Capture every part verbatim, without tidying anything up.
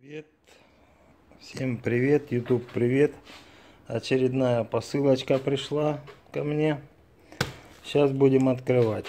Привет, всем привет, YouTube привет. Очередная посылочка пришла ко мне. Сейчас будем открывать.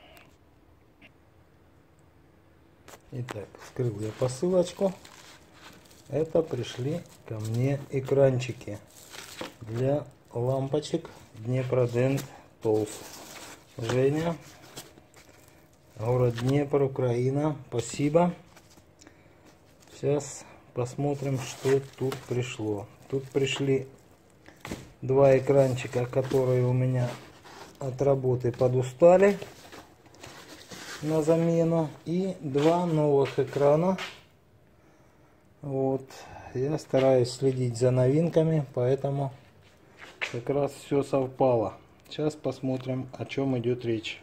Итак, вскрыл я посылочку. Это пришли ко мне экранчики для лампочек Днепродент Толс. Женя, город Днепр, Украина. Спасибо. Сейчас посмотрим, что тут пришло. Тут пришли два экранчика, которые у меня от работы подустали на замену, и два новых экрана. Вот, я стараюсь следить за новинками, поэтому как раз все совпало. Сейчас посмотрим, о чем идет речь.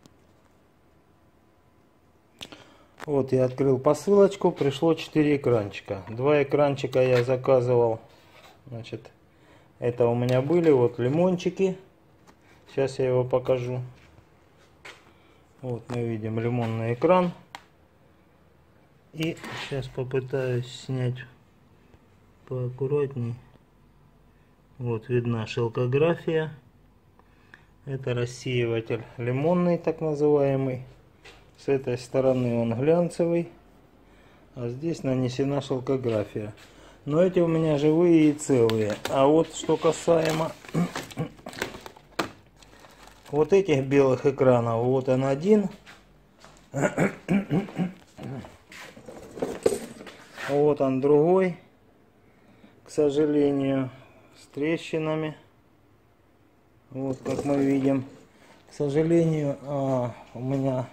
Вот я открыл посылочку, пришло четыре экранчика. Два экранчика я заказывал, значит, это у меня были вот лимончики. Сейчас я его покажу. Вот мы видим лимонный экран. И сейчас попытаюсь снять поаккуратней. Вот видна шелкография. Это рассеиватель лимонный, так называемый. С этой стороны он глянцевый, а здесь нанесена шелкография. Но эти у меня живые и целые. А вот что касаемо вот этих белых экранов, вот он один. Вот он другой, к сожалению, с трещинами. Вот как мы видим. К сожалению, а, у меня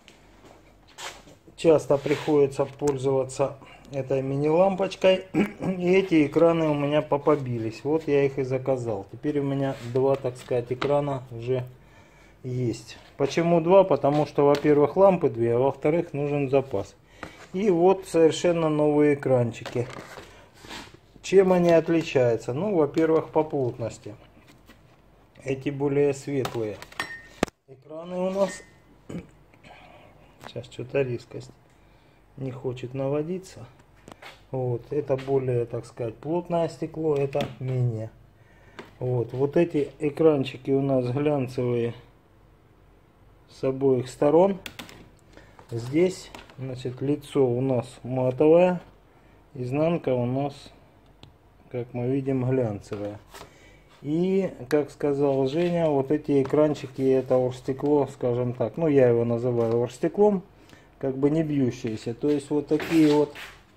часто приходится пользоваться этой мини-лампочкой. И эти экраны у меня попобились. Вот я их и заказал. Теперь у меня два, так сказать, экрана уже есть. Почему два? Потому что, во-первых, лампы две, а во-вторых, нужен запас. И вот совершенно новые экранчики. Чем они отличаются? Ну, во-первых, по плотности. Эти более светлые экраны у нас. Сейчас что-то резкость не хочет наводиться. Вот, это более, так сказать, плотное стекло, это менее. Вот, вот эти экранчики у нас глянцевые с обоих сторон. Здесь, значит, лицо у нас матовое, изнанка у нас, как мы видим, глянцевая. И, как сказал Женя, вот эти экранчики, это оргстекло, скажем так, ну я его называю оргстеклом, как бы не бьющиеся. То есть вот такие вот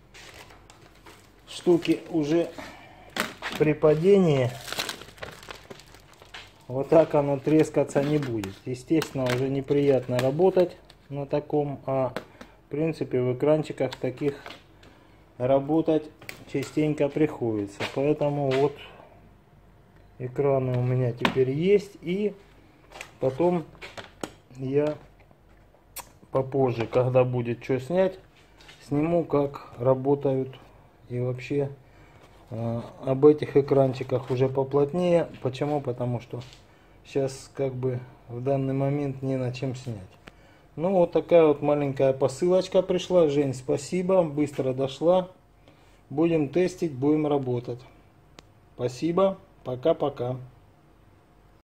штуки уже при падении вот так оно трескаться не будет. Естественно, уже неприятно работать на таком, а в принципе в экранчиках таких работать частенько приходится. Поэтому вот экраны у меня теперь есть, и потом я попозже, когда будет что снять, сниму, как работают, и вообще э, об этих экранчиках уже поплотнее. Почему? Потому что сейчас как бы в данный момент не на чем снять. Ну вот такая вот маленькая посылочка пришла. Жень, спасибо, быстро дошла. Будем тестить, будем работать. Спасибо. Пока-пока.